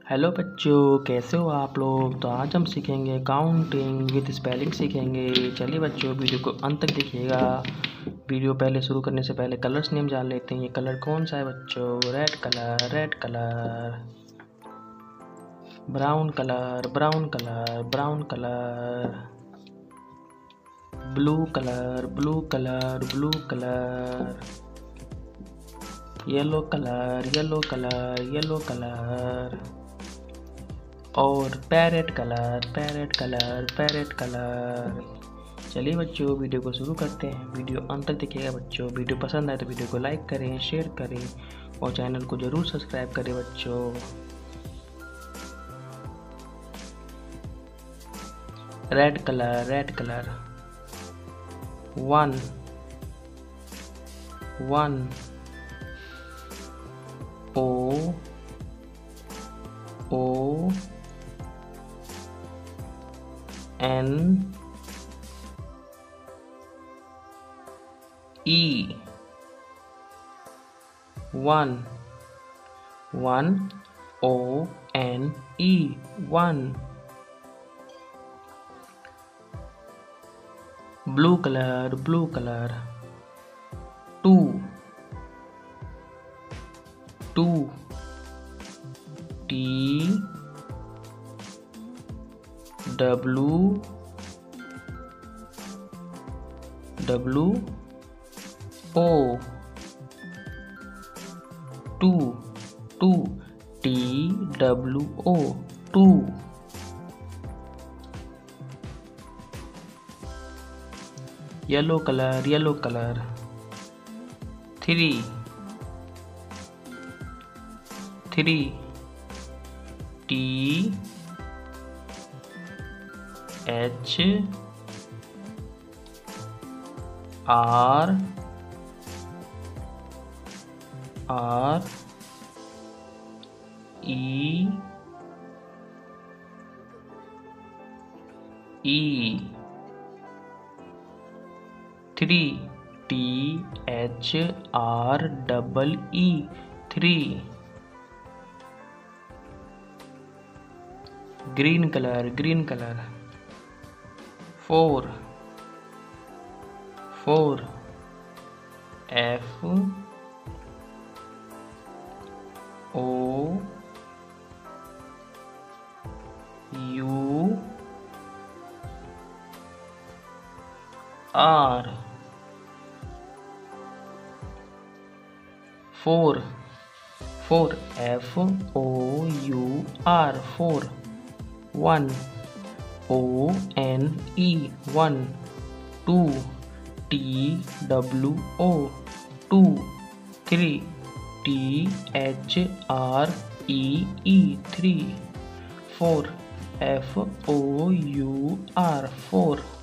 Hello बच्चों, कैसे हो आप लोग। तो आज हम सीखेंगे काउंटिंग विद स्पेलिंग सीखेंगे। चलिए बच्चों, वीडियो को अंत तक देखिएगा। वीडियो पहले शुरू करने से पहले कलर्स नेम जान लेते हैं। ये कलर कौन सा है बच्चों। Red colour, brown colour, brown colour, blue colour, yellow colour और पैरेट कलर। चलिए बच्चों, वीडियो को शुरू करते हैं। वीडियो अंत तक देखिएगा बच्चों। वीडियो पसंद आए तो वीडियो को लाइक करें, शेयर करें और चैनल को जरूर सब्सक्राइब करें बच्चों। Red colour 1 O N E 1 O N E 1 Blue color 2 T W O 2 T W O 2 Yellow color 3 T H R 3 T H R E 3 Green color 4 F O U R 4 F O U R 4 1 O N E 1 2 T W O 2 3 T H R E 3 4 F O U R 4